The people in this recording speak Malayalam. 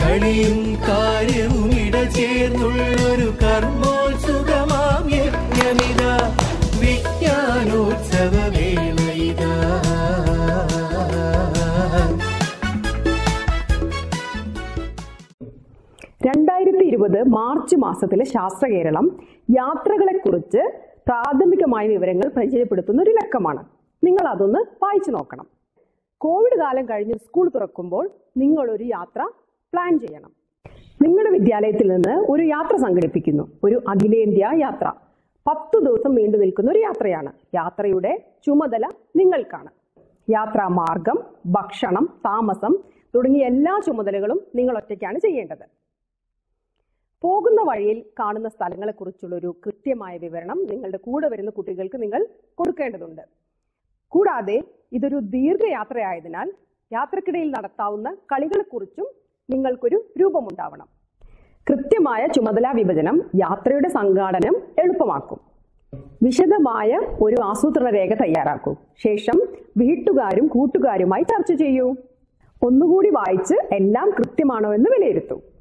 കളിയും കാര്യവും ഇടചേർന്നുള്ളൊരു കർമ്മോത്സുകമാം യജ്ഞമിത വിജ്ഞാനോത്സവ വേളയിത. 2020 മാർച്ച് മാസത്തിലെ ശാസ്ത്രകേരളം യാത്രകളെക്കുറിച്ച് പ്രാഥമികമായ വിവരങ്ങൾ പരിചയപ്പെടുത്തുന്ന ഒരു ലക്കമാണ്. നിങ്ങൾ അതൊന്ന് വായിച്ചു നോക്കണം. കോവിഡ് കാലം കഴിഞ്ഞ് സ്കൂൾ തുറക്കുമ്പോൾ നിങ്ങളൊരു യാത്ര പ്ലാൻ ചെയ്യണം. നിങ്ങളുടെ വിദ്യാലയത്തിൽ നിന്ന് ഒരു യാത്ര സംഘടിപ്പിക്കുന്നു. ഒരു അഖിലേന്ത്യാ യാത്ര. 10 ദിവസം നീണ്ടു നിൽക്കുന്ന ഒരു യാത്രയാണ്. യാത്രയുടെ ചുമതല നിങ്ങൾക്കാണ്. യാത്രാ മാർഗം, ഭക്ഷണം, താമസം തുടങ്ങിയ എല്ലാ ചുമതലകളും നിങ്ങൾ ഒറ്റയ്ക്കാണ് ചെയ്യേണ്ടത്. പോകുന്ന വഴിയിൽ കാണുന്ന സ്ഥലങ്ങളെക്കുറിച്ചുള്ള ഒരു കൃത്യമായ വിവരണം നിങ്ങളുടെ കൂടെ വരുന്ന കുട്ടികൾക്ക് നിങ്ങൾ കൊടുക്കേണ്ടതുണ്ട്. കൂടാതെ ഇതൊരു ദീർഘയാത്രയായതിനാൽ യാത്രക്കിടയിൽ നടത്താവുന്ന കളികളെക്കുറിച്ചും നിങ്ങൾക്കൊരു രൂപമുണ്ടാവണം. കൃത്യമായ ചുമതലാ വിഭജനം യാത്രയുടെ സംഘാടനം എളുപ്പമാക്കും. വിശദമായ ഒരു ആസൂത്രണ രേഖ തയ്യാറാക്കൂ. ശേഷം വീട്ടുകാരും കൂട്ടുകാരുമായി ചർച്ച ചെയ്യൂ. ഒന്നുകൂടി വായിച്ച് എല്ലാം കൃത്യമാണോ എന്ന് വിലയിരുത്തൂ.